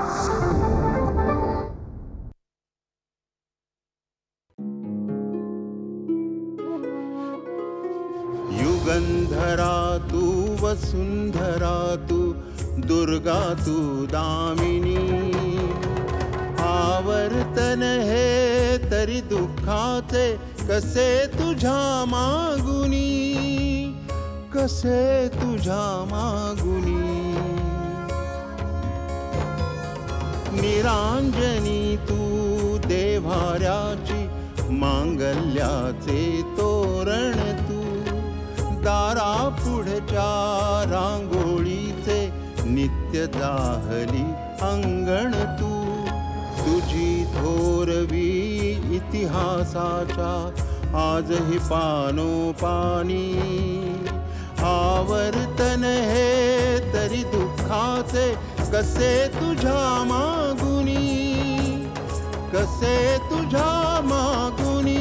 युगंधरा तू वसुंधरा तू दुर्गा तू दामिनी, आवर्तन हे तरी दुःखाचे कसे तुझ्या मागुनी, कसे तुझ्या मागुनी. निरांजनी तू देव्हाऱ्याची मांगल्याचे तोरण तू, दारा पुढच्या रांगोळीचे नित्य जाहली अंगण तू. तुझी थोरवी इतिहासाच्या आजही पानोपानी, आवर्तन हे तरी दुःखाचे कसे तुझ्या मागुनी, कसे तुझ्या मागुनी.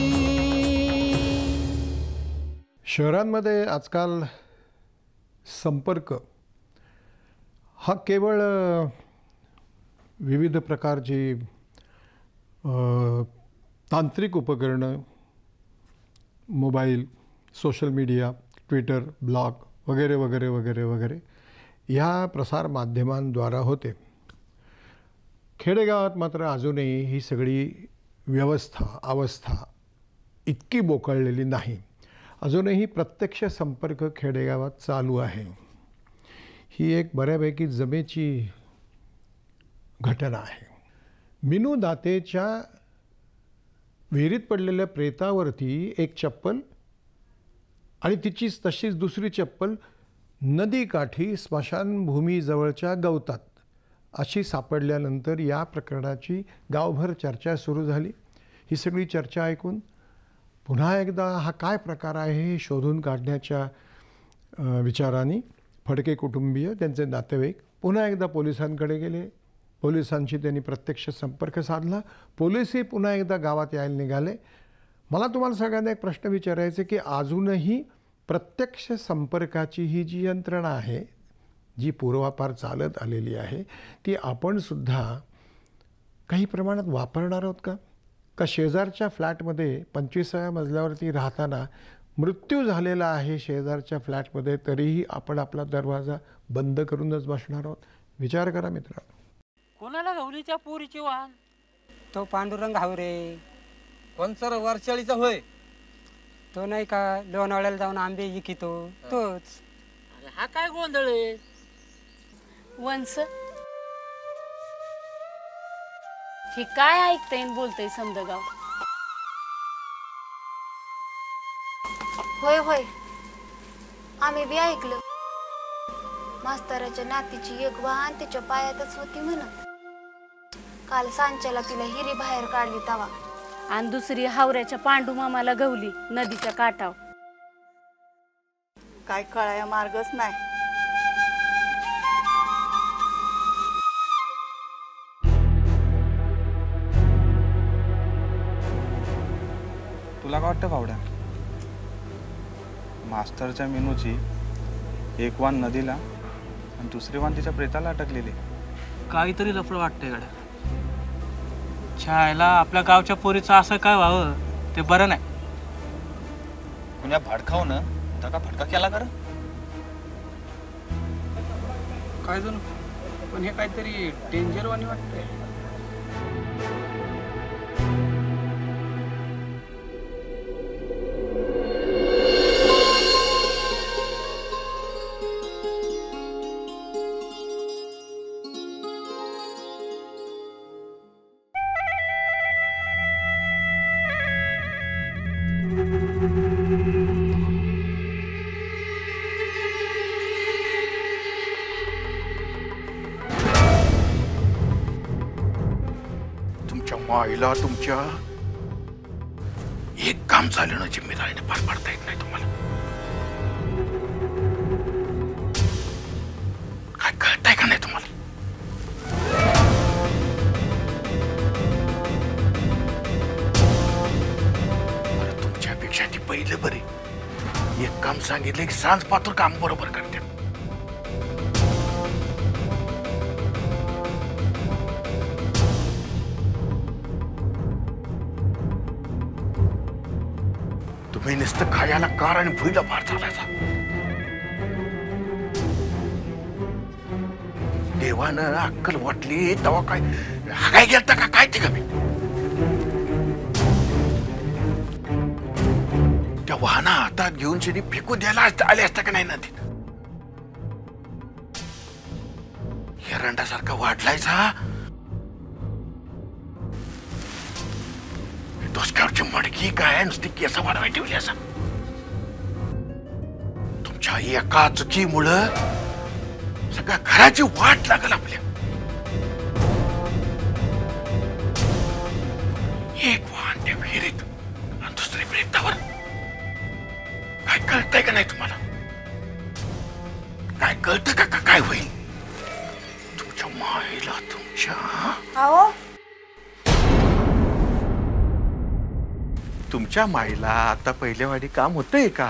शहरांमध्ये आजकाल संपर्क हा केवळ विविध प्रकारची तांत्रिक उपकरणं, mobile, social media, Twitter, blog वगैरे वगैरे वगैरे वगैरे ह्या प्रसार माध्यमांद्वारा होते. खेडेगावात मात्र अजूनही ही सगळी अवस्था इतकी बोकळलेली नाही. अजूनही प्रत्यक्ष संपर्क खेडेगावात चालू आहे. ही एक बऱ्यापैकी जमेची घटना आहे. मिनू दातेच्या विहिरीत पडलेल्या प्रेतावरती एक चप्पल आणि तिचीच तशीच दुसरी चप्पल नदीकाठी स्मशानभूमीजवळच्या गवतात अशी सापडल्यानंतर या प्रकरणाची गावभर चर्चा सुरू झाली. ही सगळी चर्चा ऐकून पुन्हा एकदा हा काय प्रकार आहे हे शोधून काढण्याच्या विचाराने फडके कुटुंबीय, त्यांचे नातेवाईक पुन्हा एकदा पोलिसांकडे गेले. पोलिसांशी त्यांनी प्रत्यक्ष संपर्क साधला. पोलीसही पुन्हा एकदा गावात यायला निघाले. मला तुम्हाला सगळ्यांना एक प्रश्न विचारायचे की अजूनही प्रत्यक्ष संपर्काची ही जी यंत्रणा आहे, जी पूर्वापार चालत आलेली आहे, ती आपण सुद्धा काही प्रमाणात वापरणार आहोत का? का शेजारच्या फ्लॅटमध्ये 25व्या मजल्यावरती राहताना मृत्यू झालेला आहे शेजारच्या फ्लॅटमध्ये, तरीही आपण आपला दरवाजा बंद करूनच बसणार आहोत? विचार करा मित्रांनो. कोणाला गवलीच्या पोरीची वाहन? तो पांडुरंग हावरे. कोणचा वरचाळीचा होय? तो नाही का लोणावळ्याला जाऊन आंबे इकितो तोच. अरे हा काय गोंधळ आहे? वंस हे काय ऐकतय बोलतय समदगाव? होय होय, आम्ही बी ऐकलं. मास्तराच्या नातीची एक वाहन तिच्या पायातच होती म्हणत. काल सांच्याला तिला हिरी बाहेर काढली तवा. आणि दुसरी हावऱ्याच्या पांडू मामाला गवली नदीच्या काठाव. काय कळाया मार्गच नाही. तुला काय वाटतं भावड्या? मास्तरच्या मेनूची एक वाण नदीला आणि दुसरी वाण तिच्या प्रेताला अटकलेली. काहीतरी लफड वाटतंय गाड्या. छायला आपल्या गावच्या पोरीचं असं काय व्हावं ते बरं नाही. कुण्या भाडखावनं धका फटका केला कर काय जणू, पण हे काहीतरी डेंजर वाणी वाटतंय. माईला तुमच्या एक काम झालं ना जिम्मेदारीने पार पाडता येत नाही तुम्हाला. काय कळतंय का नाही तुम्हाला? तुमच्यापेक्षा ती पहिलं बरे. एक काम सांगितलं की सांज पात्र काम बरोबर करते. नुसतं खायला कार आणि भुईला फार चालायचा. देवानं अक्कल वाटली तेव्हा काय गेलता का काय ते कमी त्या वाहना हातात घेऊन शेणी फेकून द्यायला आले असता का नाही नदीत. एरंडासारखा वाढलायचा. डोसक्यावरची मडकी काय नुसती केस वाढवाय ठेवली असा. तुमच्या एका चुकीमुळं सगळ्या घराची वाट लागल आपल्या. एक वाहन त्या विहिरीत आणि दुसरी प्रेतावर. काय कळतंय का नाही तुम्हाला? काय कळतं का काय होईल तुमच्या माईला तुमच्या? अहो तुमच्या माईला आता पहिल्यावाडी काम होतंय का?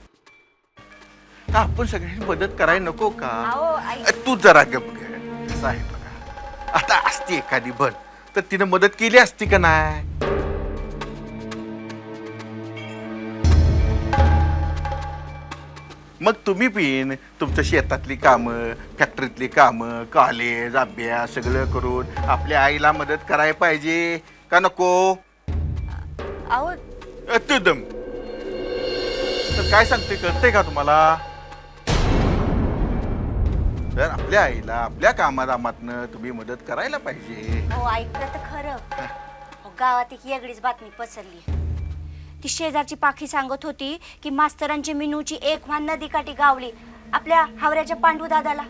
का आपण सगळ्यांनी मदत करायला नको का? तू जरा गप घे. कसं आहे बघा, आता असती एखादी बन तर तिने मदत केली असती का नाही? मग तुम्ही पिन तुमच्या शेतातली कामं, फॅक्टरीतली कामं, कॉलेज, अभ्यास सगळं करून आपल्या आईला मदत करायला पाहिजे का नको? अहो तू दम तर काय सांगते कळतंय का तुम्हाला? तर आपल्या आईला आपल्या कामादामातनं तुम्ही मदत करायला पाहिजे. हो ऐकलं तर खरं. गावात एक वेगळीच बातमी पसरली. ती शेजारची पाखी सांगत होती की मास्तरांची मिनूची एक वाहन नदीकाठी गावली आपल्या हावऱ्याच्या पांडू दादाला.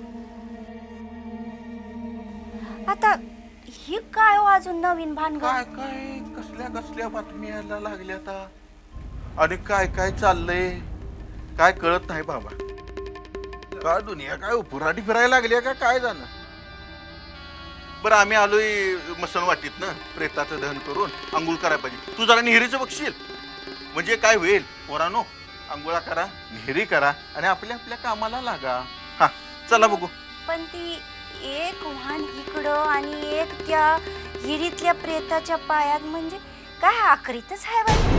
आता ही काय हो अजून नवीन भानगड? काय काय कसल्या कसल्या बातम्या यायला लागल्या आता आणि काय काय चाललंय काय कळत नाही बाबा. काय दुनिया काय उपराटी फिरायला लागली का काय जाणं. बरं आम्ही आलोय मसन वाटीत ना प्रेताचं दहन करून आंघोळ करायला पाहिजे. तू जरा निहिरीचं बघशील म्हणजे काय होईल. पोरानो आंघोळा करा, निहिरी करा आणि आपल्या आपल्या कामाला लागा. हा चला बघू. पण ती एक वाहन इकडं आणि एक त्या हिरीतल्या प्रेताच्या पायात म्हणजे काय आखरीतच आहे बाई.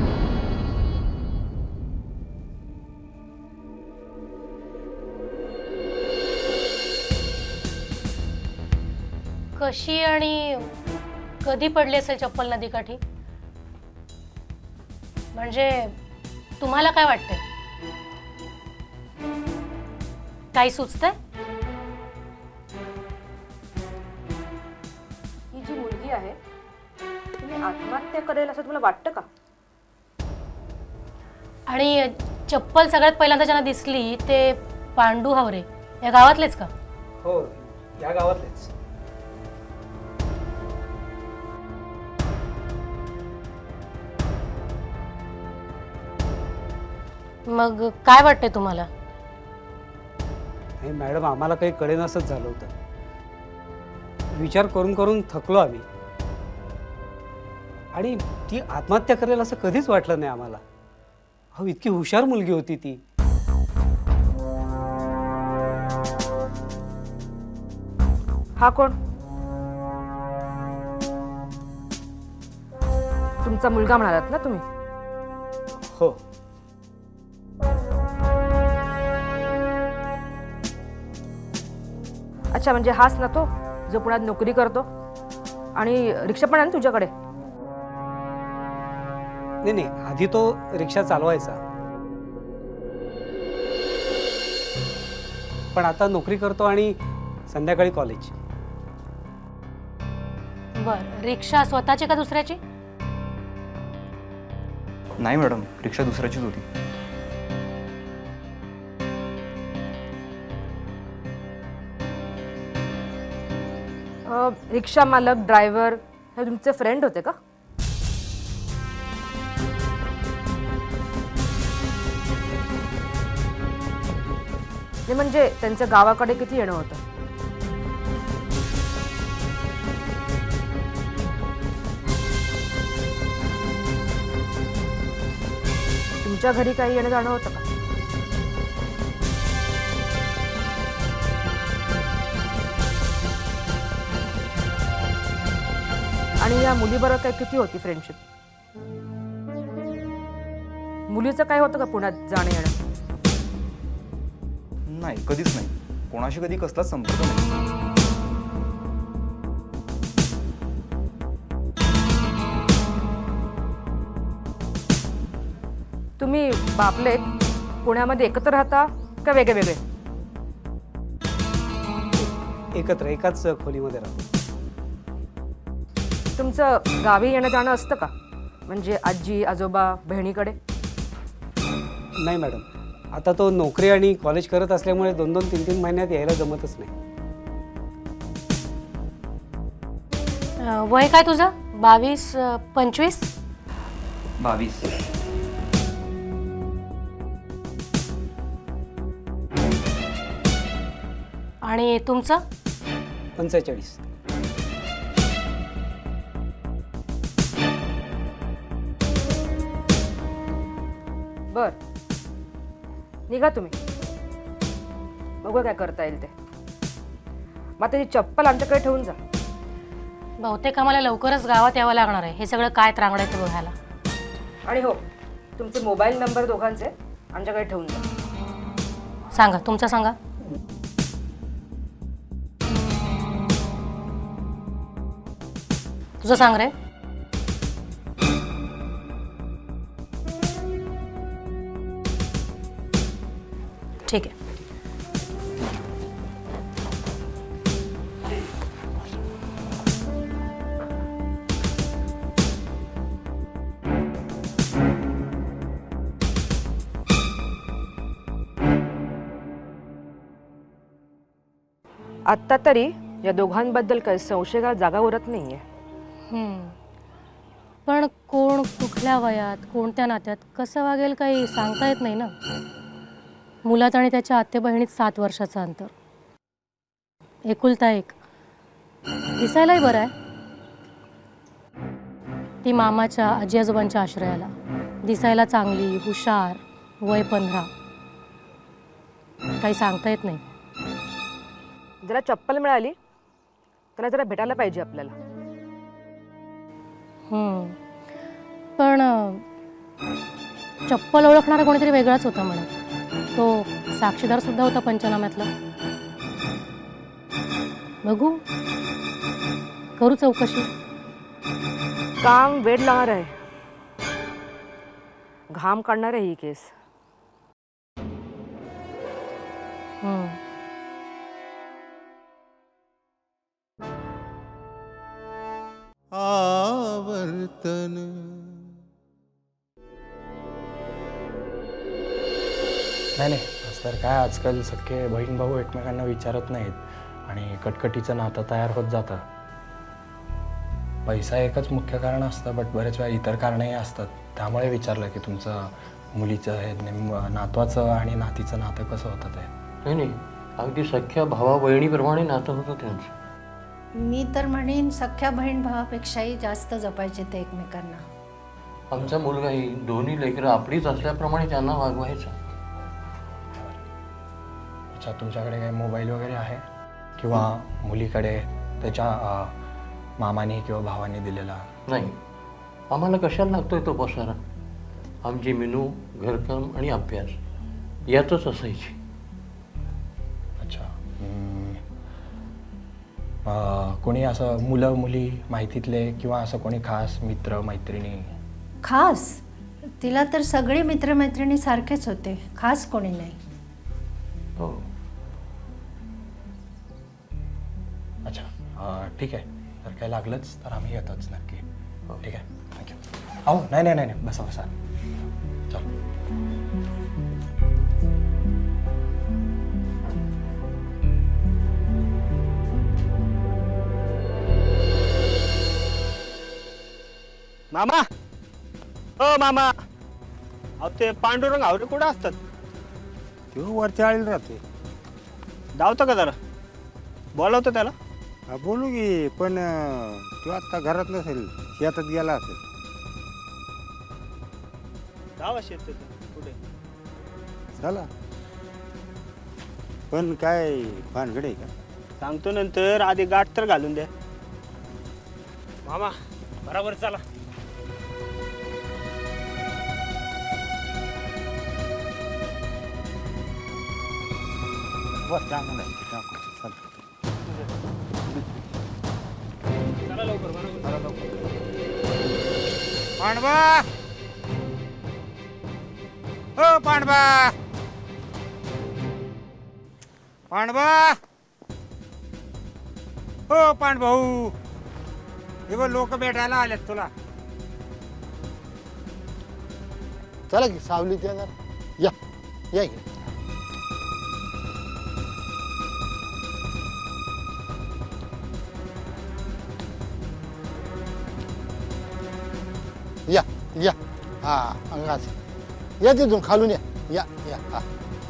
कशी आणि कधी पडली असेल चप्पल नदीकाठी? म्हणजे तुम्हाला काय वाटतंय? काही सुचतंय? ही जी मुलगी आहे तिने आत्महत्या करेल असं तुम्हाला वाटतं का? आणि चप्पल सगळ्यात पहिल्यांदा ज्यांना दिसली ते पांडू हावरे या गावातलेच का? हो या गावातलेच. मग काय वाटतंय तुम्हाला? नाही मॅडम आम्हाला काही कळेनासंच झालं होतं. विचार करून करून थकलो आम्ही. आणि ती आत्महत्या करेल असं कधीच वाटलं नाही आम्हाला. अहो इतकी हुशार मुलगी होती ती. हा कोण? तुमचा मुलगा म्हणालात ना तुम्ही? हो अच्छा म्हणजे हाच ना तो जो पुण्यात नोकरी करतो आणि रिक्षा पण आहे ना तुझ्याकडे? नाही नाही आधी तो रिक्षा चालवायचा पण आता नोकरी करतो आणि संध्याकाळी कॉलेज. बर रिक्षा स्वतःची का दुसऱ्याची? नाही मॅडम रिक्षा दुसऱ्याचीच होती. रिक्षा मालक ड्रायव्हर हे तुमचे फ्रेंड होते का? म्हणजे त्यांच्या गावाकडे किती येणं होतं? तुमच्या घरी काही येणं जाणं होतं का? आणि या मुलीबरोबर काय किती होती फ्रेंडशिप? मुलीचं काय होतं का पुण्यात जाणं येणं? नाही, कधीच नाही. कोणाशी कधी कसलाच संपर्क नाही. तुम्ही बापलेत पुण्यामध्ये एकत्र राहता का वेगळे वेगळे? एकत्र एकाच खोलीमध्ये राहतो. तुमचं गावी येणं जाणं असतं का? म्हणजे आजी आजोबा बहिणीकडे? नाही मॅडम, आता तो नोकरी आणि कॉलेज करत असल्यामुळे 2-2, 3-3 महिन्यात यायला जमतच नाही. वय काय तुझं? 22, 25? 22. आणि तुमचं? 45. बर, निघा तुम्ही, बघू काय करता येईल ते. मग त्याची चप्पल आमच्याकडे ठेवून जा. बहुतेक आम्हाला लवकरच गावात यावं लागणार आहे हे सगळं काय त्रांगडं आहे ते बघायला. आणि हो, तुमचे मोबाईल नंबर दोघांचे आमच्याकडे ठेवून जा. सांगा, तुमचा सांगा. तुझं सांग रे. ठीक आहे. आत्ता तरी या दोघांबद्दल काही संशयाला जागा उरत नाहीये. पण कोण कुठल्या वयात कोणत्या नात्यात कसं वागेल काही सांगता येत नाही ना. मुलात आणि त्याच्या आत्ते बहिणीत 7 वर्षाचं अंतर. एकुलता एक. दिसायलाही बरं आहे. ती मामाच्या आजी आजोबांच्या आश्रयाला. दिसायला चांगली, हुशार, वय 15. काही सांगता येत नाही. जरा चप्पल मिळाली त्याला जरा भेटायला पाहिजे आपल्याला. पण चप्पल ओळखणारा कोणीतरी वेगळाच होता म्हणे. तो साक्षीदार सुद्धा होता पंचनाम्यातला. बघू, करू चौकशी. काम वेळ लागणार आहे. घाम काढणार आहे ही केस. आवर्तन नाही तर काय, आजकाल सख्खे बहीण भाऊ एकमेकांना विचारत नाहीत आणि कटकटीचं नातं तयार होत जातं. पैसा एकच मुख्य कारण असतं, बट बरेच वेळा इतर कारणंही असतात. त्यामुळे विचारलं की तुमचं मुलीचं हे नातवाचं आणि नातीचं नातं कसं होतं ते. नाही, अगदी सख्ख्या भावा बहिणीप्रमाणे नातं होतं त्यांचं. मी तर म्हणेन सख्ख्या बहीण भावापेक्षाही जास्त जपायचे ते एकमेकांना. आमचा मुलगाही दोन्ही लेकरं आपलीच असल्याप्रमाणे त्यांना वागवायचं. अच्छा, तुमच्याकडे काही मोबाईल वगैरे आहे किंवा मुलीकडे त्याच्या मामाने किंवा भावाने दिलेला? नाही, आम्हाला कशाला लागतोय तो पसारा. आमची मेनू, घरकाम आणि अभ्यास यातच असायची. अच्छा, कोणी असं मुलं मुली माहितीतले किंवा असं कोणी खास मित्र मैत्रिणी? खास? तिला तर सगळे मित्रमैत्रिणी सारखेच होते, खास कोणी नाही. हो. अच्छा, ठीक आहे. तर काही लागलंच तर आम्ही येतोच नक्की. ठीक आहे, थँक्यू. अहो नाही, बसा बसा. चल. मामा, हो मामा, अहो ते पांडुरंग आवरे कुठं असतात? तो वरच्या आळीला राहते. धावतो का जरा? बोलावतो त्याला. हा, बोलू की, पण तो आता घरात नसेल, शेतात गेला असेल. धावा शेत कुठे? चला. पण काय भानगड आहे का? सांगतो नंतर, आधी गाठ तर घालून द्या. मामा, बरोबर चला. वर जा म्हणायचं, चला. चला लवकर बरोबर. पांडवा, हो पांडवा, पांडवा, हो पांडभाऊ, हे बघ लोक भेटायला आलेत तुला. चला की सावली त्या जरा. या या इकडे. या या हा अंगाच या तिथून खालून या या या हा.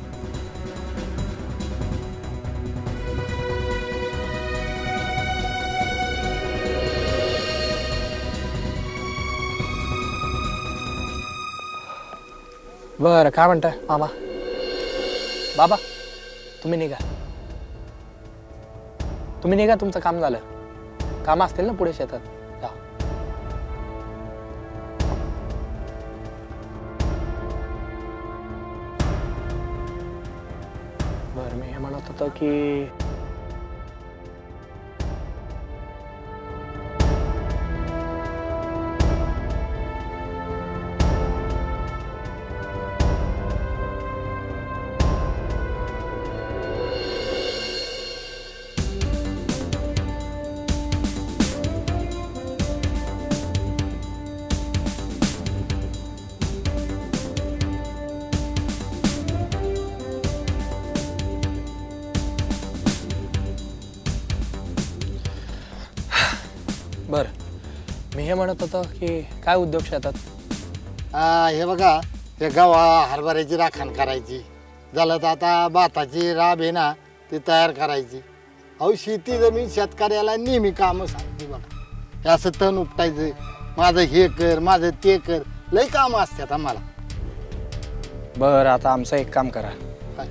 बरं काय म्हणताय मामा? बाबा तुम्ही निघा, तुम्ही निघा, तुमचं काम झालं. काम असतील ना पुढे शेतात. जा. बरं मी हे म्हणत होतो की बरं मी हे म्हणत होतो की काय उद्योग शेतात? हे बघा, हे गव्हा हरभऱ्याची राखण करायची, झालं तर आता भाताची राब आहे ना ती तयार करायची. अहो शेती जमीन शेतकऱ्याला नेहमी कामं सांगते बघा. हे असं तण उपटायचं, माझं हे कर, माझं ते कर, लई कामं असतात आम्हाला. बरं आता आमचं एक काम करा. काय?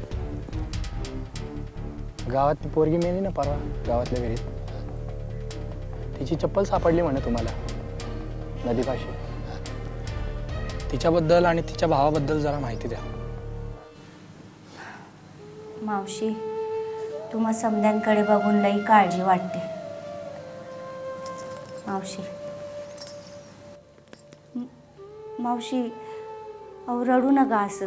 गावात ती पोरगी मेली ना परवा गावातल्या विहिरीत, तिची चप्पल सापडली म्हणे तुम्हाला नदीपाशी. तिच्याबद्दल आणि तिच्या भावाबद्दल जरा माहिती द्या. मावशी, तुम्हा समद्यांकडे बघून लई काळजी वाटते. मावशी, मावशी अहो रडू नका असं.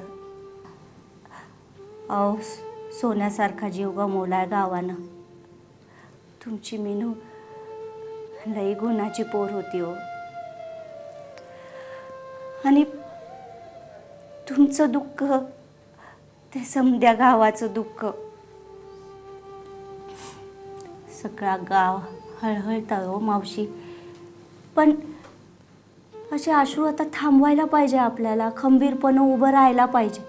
अहो सोन्यासारखा जीव गमवलाय गावानं. तुमची मीनू लई गुणाची पोर होती हो. आणि तुमचं दुःख ते समद्या गावाचं दुःख. सगळा गाव हळहळतं हो मावशी. पण असे अश्रू आता थांबवायला पाहिजे आपल्याला, खंबीरपणे उभं राहायला पाहिजे.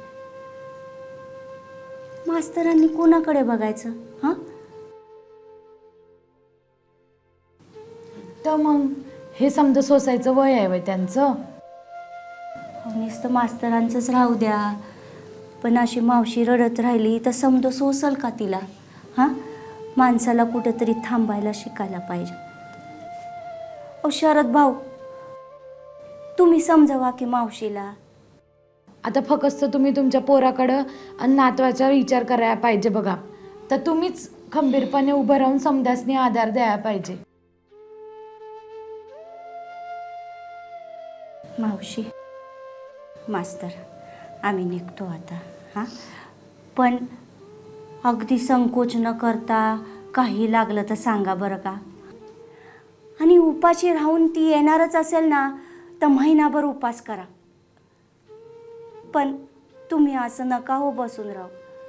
मास्तरांनी कोणाकडे बघायचं? हां तर मग हे समजा सोसायचं वय आहे त्यांचं. नुसतं मास्तरांचंच राहू द्या, पण अशी मावशी रडत राहिली तर समजा सोसल का तिला? हां माणसाला कुठंतरी थांबायला शिकायला पाहिजे. ओ शरद भाऊ, तुम्ही समजावा की मावशीला. आता फक्त तुम्ही तुमच्या पोराकडं आणि नातवाचा विचार करायला पाहिजे बघा. तर तुम्हीच खंबीरपणे उभं राहून समद्यासनी आधार द्यायला पाहिजे. मावशी, मास्तर आम्ही निघतो आता. हां पण अगदी संकोच न करता काही लागलं तर सांगा बरं का. आणि उपाशी राहून ती येणारच असेल ना तर महिनाभर उपास करा. पण तुम्ही असं नका हो बसून राहू.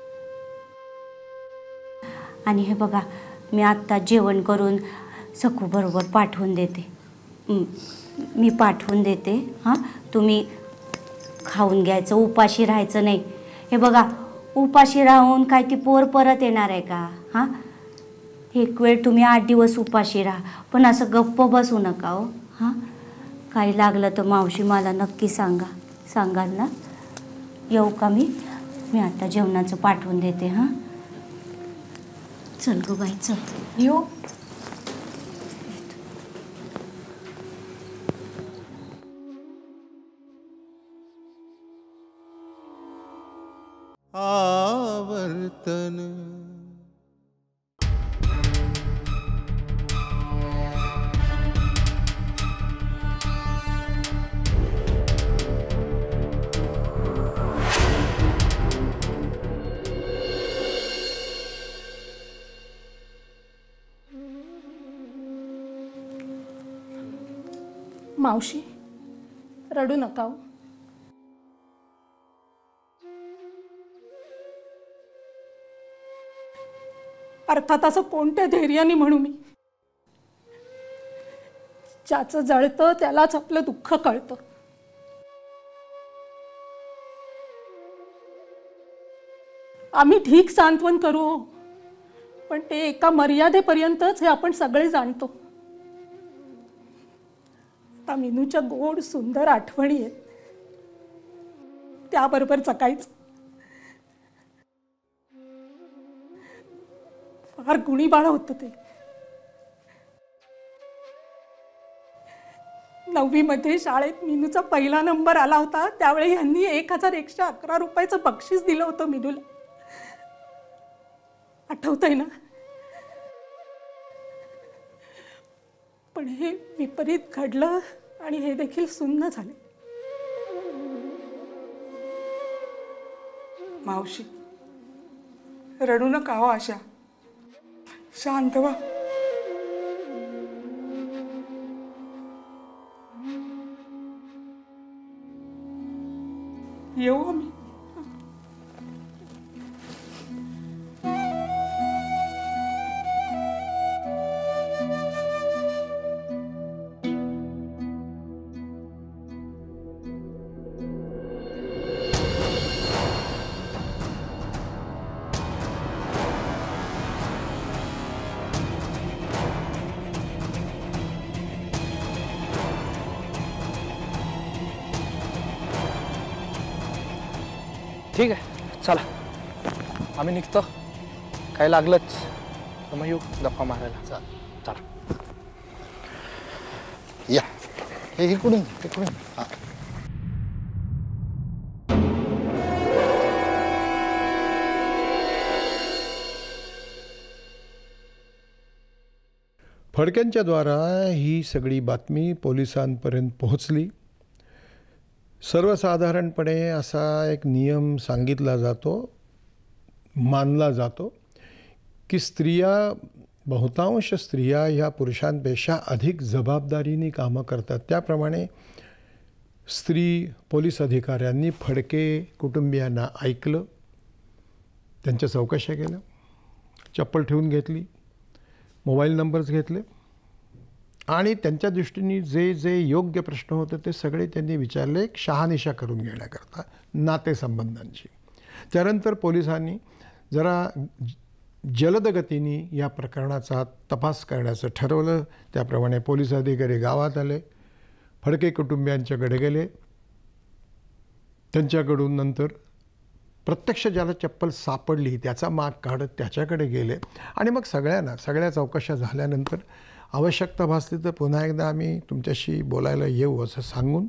आणि हे बघा, मी आत्ता जेवण करून सखू बरोबर पाठवून देते. मी पाठवून देते. हां तुम्ही खाऊन घ्यायचं, उपाशी राहायचं नाही. हे बघा, उपाशी राहून काय ती पोर परत येणार आहे का? हां एक वेळ तुम्ही 8 दिवस उपाशी राहा, पण असं गप्प बसू नका हो. हां काही लागलं तर मावशी मला नक्की सांगाल ना. येऊ का मी आता जेवणाचं पाठवून देते. हां चल गो बाई, चल येऊ. आवर्तन मावशी रडू नका हो. अर्थात असं कोणत्या धैर्याने म्हणू मी. ज्याचं जळतं त्यालाच आपलं दुःख कळतं. आम्ही ठीक सांत्वन करू हो, पण ते एका मर्यादेपर्यंतच हे आपण सगळे जाणतो. आता मिनूच्या गोड सुंदर आठवणी आहेत, त्याबरोबर जगायचं. फार गुणी बाळ होतं ते. 9वी मध्ये शाळेत मिनूचा पहिला नंबर आला होता. त्यावेळी यांनी 1111 रुपयाचं बक्षीस दिलं होतं मिनूला. आठवतंय ना? पण हे विपरीत घडलं आणि हे देखील सुन्न झाले. मावशी रडू नका हो आशा, शांत व्हा. येऊ आम्ही. ठीक आहे, चला आम्ही निघतो. काय लागलंच तर मग येऊ गप्पा मारायला. चला या. हे इकडून इकडून. हां. फडक्यांच्याद्वारा ही सगळी बातमी पोलिसांपर्यंत पोहोचली. सर्वसाधारणपणे असा एक नियम सांगितला जातो, मानला जातो की बहुतांश स्त्रिया ह्या पुरुषांपेक्षा अधिक जबाबदारीने कामं करतात. त्याप्रमाणे स्त्री पोलीस अधिकाऱ्यांनी फडके कुटुंबियांना ऐकलं, त्यांच्या चौकशा केल्या, चप्पल ठेवून घेतली, मोबाईल नंबर्स घेतले आणि त्यांच्या दृष्टीने जे जे योग्य प्रश्न होते ते सगळे त्यांनी विचारले, एक शहानिशा करून घेण्याकरता नातेसंबंधांची. त्यानंतर पोलिसांनी जरा जलद गतीने या प्रकरणाचा तपास करण्याचं ठरवलं. त्याप्रमाणे पोलीस अधिकारी गावात आले, फडके कुटुंबियांच्याकडे गेले, त्यांच्याकडून नंतर प्रत्यक्ष ज्याला चप्पल सापडली त्याचा माग काढत त्याच्याकडे गेले आणि मग सगळ्या चौकशा झाल्यानंतर आवश्यकता भासली तर पुन्हा एकदा आम्ही तुमच्याशी बोलायला येऊ असं सांगून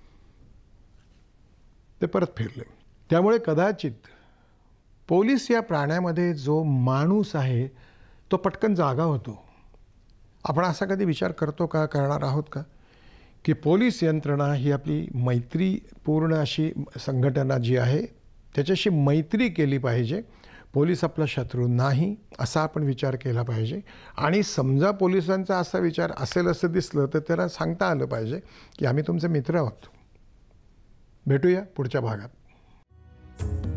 ते परत फिरले. त्यामुळे कदाचित पोलीस या प्राण्यामध्ये जो माणूस आहे तो पटकन जागा होतो. आपण असा कधी विचार करणार आहोत का की पोलीस यंत्रणा ही आपली मैत्रीपूर्ण अशी संघटना जी आहे त्याच्याशी मैत्री केली पाहिजे. पोलीस आपला शत्रू नाही असा आपण विचार केला पाहिजे. आणि समजा पोलिसांचा असा विचार असेल असं दिसलं तर त्याला सांगता आलं पाहिजे की आम्ही तुमचे मित्र आहोत. भेटूया पुढच्या भागात.